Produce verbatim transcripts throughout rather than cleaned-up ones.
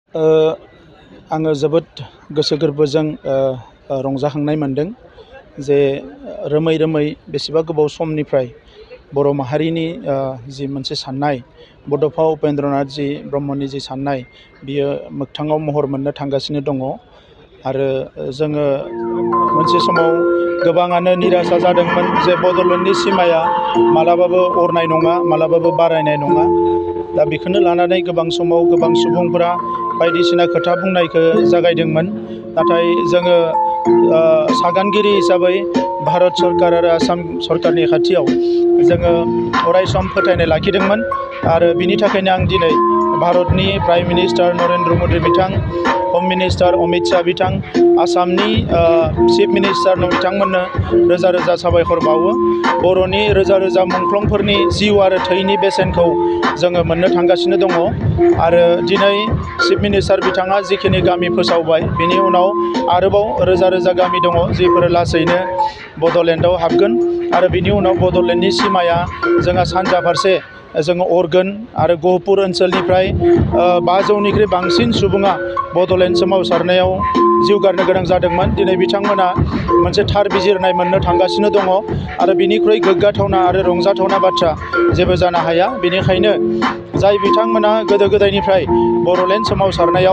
आङो जोबोद गोसो गोरबोजों रंजाखांनाय मोनदों जे रोमै रोमै बेसेबा गोबाव समनिफ्राय बर' माहारिनि जि मोनसे साननाय बड'फा उपेन्द्रनाथ जि ब्रह्मनि जि साननाय बियो मोगथाङाव महर मोननो थांगासिनो दङ आरो जोङो मोनसे समाव गोबाङानो निराशा जादोंमोन जे बड'लेण्डनि सिमाया मालाबाबो अरनाय नङा मालाबाबो बारायनाय नङा। दा बेखौनो लानानै गोबां समाव गोबां सुबुंफोरा बायदिसिना खोथा बुंनायखौ जागायदोंमोन नाथाय जोङो सागानगिरि हिसाबै भारत सरकार आरो आसाम सरकारनि खाथियाव जोङो अरायसम फोथायनाय लाखिदोंमोन आरो बिनि थाखायनो आं दिनै भारतनि प्राइम मिनिस्टार नरेन्द्र मदि बिथां हम मिनिस्टार अमित शाह बिथां आसामनि चिफ मिनिस्टार बिथांमोननो रोजा रोजा साबायखर बावो। बर'नि रोजा रोजा मुंख्लंफोरनि जिउ आरो थैनि बेसेनखौ जोङो मोननो थांगासिनो दङ आरो दिनै चिफ मिनिस्टार बिथाङा जिखिनि गामि फोसावबाय बिनि उनाव आरोबाव रोजा रोजा गामि दङ जिफोर लासैनो बड'लेण्डआव हाबगोन आरो बिनि उनाव बड'लेण्डनि सिमाया जोंहा सानजा फारसे जोङो अरगोन आरो गहपुर ओनसोलनिफ्राय बाजौनिख्रुइ बांसिन सुबुङा बड'लेण्ड सोमावसारनायाव जिउ गारनो गोनां जादोंमोन। दिनै बिथांमोना मोनसे थार बिजिरनाय मोननो थांगासिनो दङ आरो बिनिख्रुइ गोग्गाथावना आरो रंजाथावना बाथ्रा जेबो जानो हाया। बेनिखायनो जाय बिथांमोना गोदो गोदायनिफ्राय बड'लेण्ड सोमावसारनायाव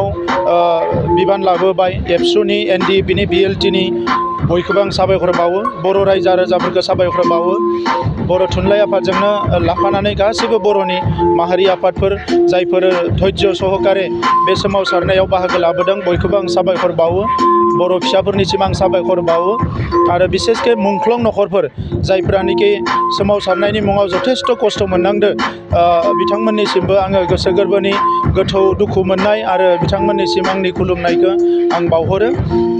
बिबान लाबोबाय एबसुनि एन डि एफ नि बि एल टि नि बयखौबो आं साबायखर बावो। बर' रायजो राजाफोरखौ साबायखर बावो। बर' थुनलाइ आफादजोंनो लाफानानै गासैबो बर'नि माहारि आफादफोर जायफोर धैर्य सहकारे बे सोमावसारनायाव बाहागो लाबोदों बयखौबो आं साबायखर बावो। बर' फिसाफोरनिसिम आं साबायखर बावो आरो बिसेसके मुंख्लं नखरफोर जायफ्रानोखि सोमावसारनायनि मुङाव जथेस्थ' खस्थ' मोननांदो बिथांमोननिसिमबो आङो गोसो गोरबोनि गोथौ दुखु मोननाय आरो बिथांमोननिसिम आंनि खुलुमनायखौ आं बावहरो।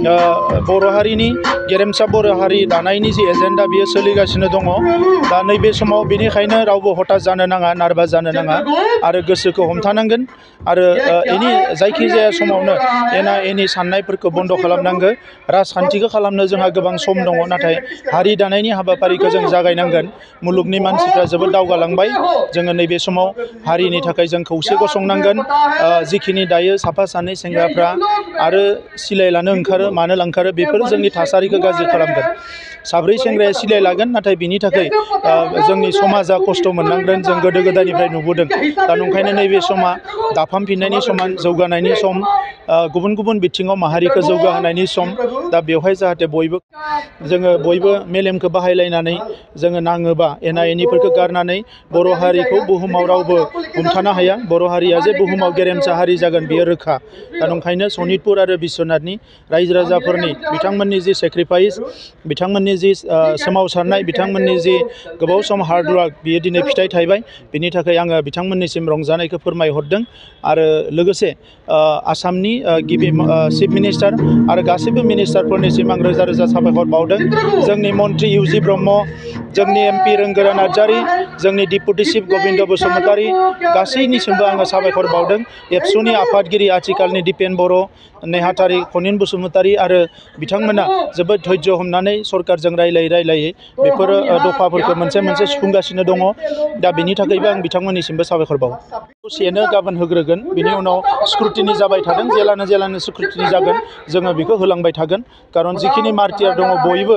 बर' हारिनि गेरेमसा बर' हारि दानायनि जि एजेन्डा बियो सोलिगासिनो दङ। दा नैबे समाव बेनिखायनो रावबो हताश जानो नाङा नार्भास जानो नाङा आरो गोसोखौ हमथानांगोन आरो एनि जायखिजाया समावनो एना एनि साननायफोरखौ बन्द' खालामनांगौ। राजखान्थिखौ खालामनो जोंहा गोबां सम दङ नाथाय हारि दानायनि हाबाफारिखौ जों जागायनांगोन। मुलुगनि मानसिफ्रा जोबोद दावगालांबाय जोङो नैबे समाव हारिनि थाखाय जों खौसे गसंनांगोन। जिखिनि दायो साफा सानै सेंग्राफ्रा आरो सिलाय लानो ओंखारो मानो लांखारो बेफोर जोंनि थासारिखौ गाज्रि खालामगोन। साब्रै सेंग्राया सिलाय लागोन नाथाय बिनि थाखाय जोंनि समाजा खस्थ' मोननांगोन जों गोदो गोदायनिफ्राय नुबोदों। दा नंखायनो नैबे समा दाफामफिननायनि समान जौगानायनि सम गुबुन गुबुन बिथिङाव माहारिखौ जौगाहोनायनि सम। दा बेवहाय जाहाथे बयबो जोङो बयबो मेलेमखौ बाहायलायनानै जोङो नाङोबा एना एनिफोरखौ गारनानै बर' हारिखौ बुहुमाव रावबो हमथानो हाया। बर' हारिया जे बुहुमाव गेरेमसा हारि जागोन बेयो रोखा। दा नंखायनो सनितपुर आरो बिश्वनाथनि रायजो राजाफोरनि बिथांमोननि जि सेक्रिफाइस बिथांमोननि जि सोमावसारनाय बिथांमोननि जि गोबाव सम हार्डवार्क बियो दिनै फिथाइ थायबाय। बिनि थाखाय आङो बिथांमोननिसिम रंजानायखौ फोरमायहरदों आरो लोगोसे आसामनि गिबि चिफ मिनिस्टार आरो गासैबो मिनिस्टारफोरनिसिम आं रोजा रोजा साबायखर बावदों। जोंनि मन्त्रि इउ जि ब्रह्म जोंनि एम पि रोंगोरा नार्जारि जोंनि डिपुटि चिफ गबिन्द बसुमतारि गासैनिसिमबो आङो साबायखर बावदों। एबसुनि आफादगिरि आथिखालनि दिपेन बर' नेहाथारि खनिन बसुमतारि आरो बिथांमोना जोबोद धैर्य हमनानै सरकारजों रायलायै रायलायै बेफोरो दफाफोरखौ मोनसे मोनसे सुफुंगासिनो दङ। दा बिनि थाखायबो आं बिथांमोननिसिमबो साबायखर बावो। दसेनो गाबोन होग्रोगोन बिनि उनाव स्क्रुटिनि जाबाय थादों जेलानो जेलानो स्क्रुटिनि जागोन जोङो बेखौ होलांबाय थागोन। खारन जिखिनि मार्टियार दङ बयबो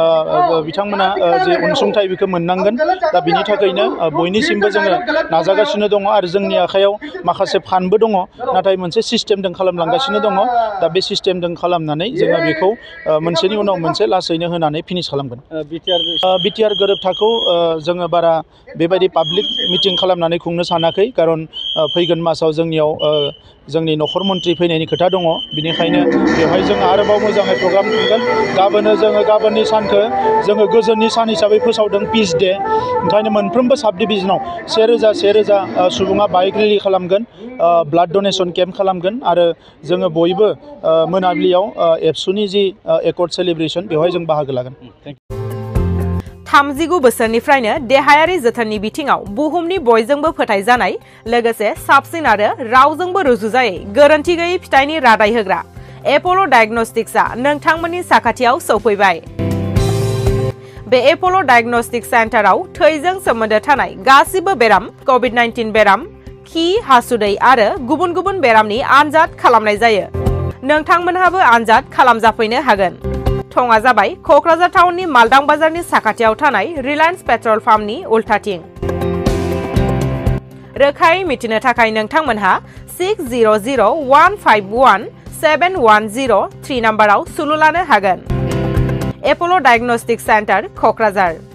बिथांमोना जे अनसुंथाइ बेखौ मोननांगोन। दा बिनि थाखायनो बयनिसिमबो जोङो नाजागासिनो दङ आरो जोंनि आखायाव माखासे फान्डबो दङ नाथाय मोनसे सिस्टेमजों खालामलांगासिनो दङ। दा बे सिस्टेमजों खालामनानै जोङो बेखौ मोनसेनि उनाव मोनसे लासैनो होनानै फिनिश खालामगोन। बिटिआर गोरोबथाखौ जोङो बारा बेबायदि पाब्लिक मिटिं खालामनानै खुंनो सानाखै खारन फैगोन मासाव जोंनियाव जोंनि नखर मन्थ्रि फैनायनि खोथा दङ। बिनिखायनो बेवहाय जोङो आरोबाव मोजाङै प्रग्राम खुंगोन। गाबोनो जोङो गाबोननि सानखौ जोङो गोजोननि सान हिसाबै फोसावदों पिस डे। ओंखायनो मोनफ्रोमबो साब डिभिजनाव से रोजा से रोजा सुबुङा बाइक रेलि खालामगोन ब्लाड डनेसन केम्प खालामगोन आरो जोङो बयबो मोनाबिलियाव एबसुनि जि एकर्ड सेलिब्रेसन बेवहाय जों बाहागो लागोन। थामजिगु बोसोरनिफ्रायनो देहायारि जोथोननि बिथिङाव बुहुमनि बयजोंबो फोथायजानाय लोगोसे साबसिन आरो रावजोंबो रुजुजायै गोरोन्थि गैयै फिथाइनि रादाय होग्रा एप'ल' डायग्नोस्टिक्सआ नोंथांमोननि साखाथियाव सौफैबाय। बे एप'ल' डायग्नोस्टिक सेन्टाराव थैजों सोमोन्दो थानाय गासिबो बेराम कभिड नाइनटिन बेराम खि हासुदै आरो गुबुन गुबुन बेरामनि आनजाद खालामनाय जायो। नोंथांमोनहाबो आनजाद खालामजाफैनो हागोन। थंआ जाबाय क'क्राझार टाउननि मालदां बाजारनि साखाथियाव थानाय रिलायन्स पेट्रल पाम्पनि उल्थाथिं। रोखायै मिथिनो थाखाय नोंथांमोनहा six zero' zero' one five one seven one zero' three नाम्बाराव सुलु लानो हागोन। Apple' diagnostic centre Kokrajhar.